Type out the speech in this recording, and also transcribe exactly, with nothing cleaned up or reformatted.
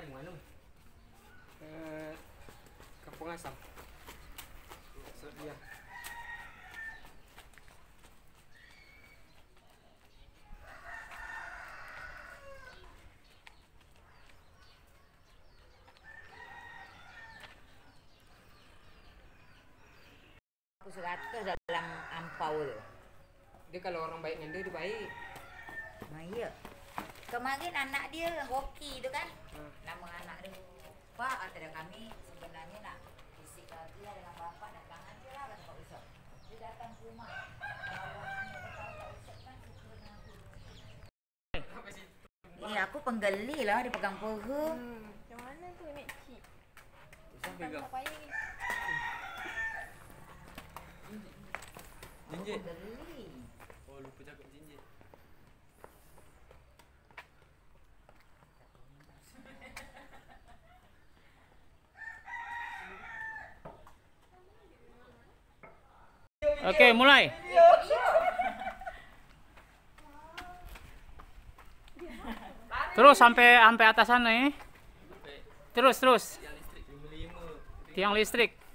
di mana? Eh, Kampung Asam. So, dia. seratus dalam ampau tu. Dia kalau orang baik dengan dia, dia baik. Nah, iya. Kemarin anak dia Rocky tu kan. Hmm. Nama anak dia. Pak, kata kami sebenarnya nak fisik lagi lah dengan bapak datang aja lah kata Pak Ustaz. Dia datang ke rumah. Kalau anak dia tahu Pak Ustaz kan suka dengan aku. Eh, aku penggeli lah dia pegang peha. Hmm, macam mana tu Mek Cik? Usah pegang. Tak payah ni. Jinjit. Penggeli. Oh, lupa cakap jinjit. Okey, mulai. Terus sampai sampai atas sana eh. Terus terus. Tiang listrik. Tiang listrik.